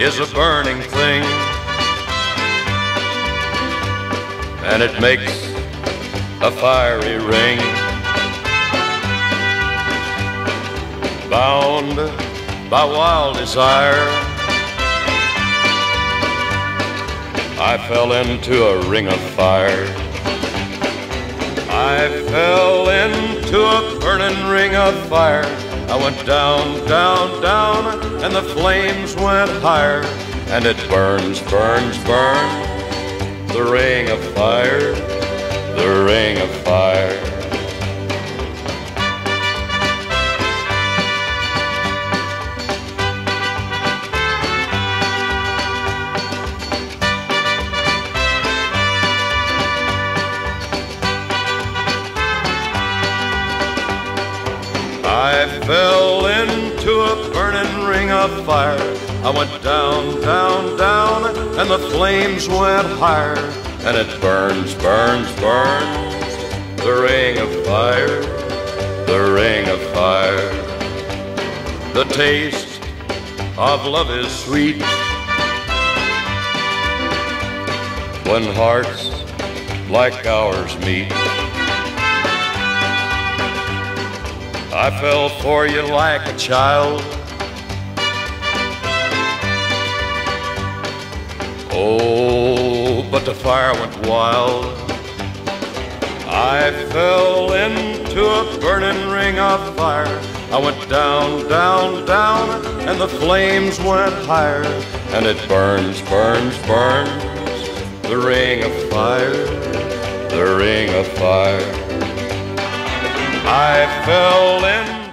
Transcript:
is a burning thing, and it makes a fiery ring. Bound by wild desire, I fell into a ring of fire. I fell into a burning ring of fire. I went down, down, down, and the flames went higher. And it burns, burns, burns, the ring of fire, the ring of fire. I fell into a burning ring of fire. I went down, down, down, and the flames went higher. And it burns, burns, burns, the ring of fire, the ring of fire. The taste of love is sweet when hearts like ours meet. I fell for you like a child. Oh, but the fire went wild. I fell into a burning ring of fire. I went down, down, down, and the flames went higher. And it burns, burns, burns, the ring of fire, the ring of fire. I fell in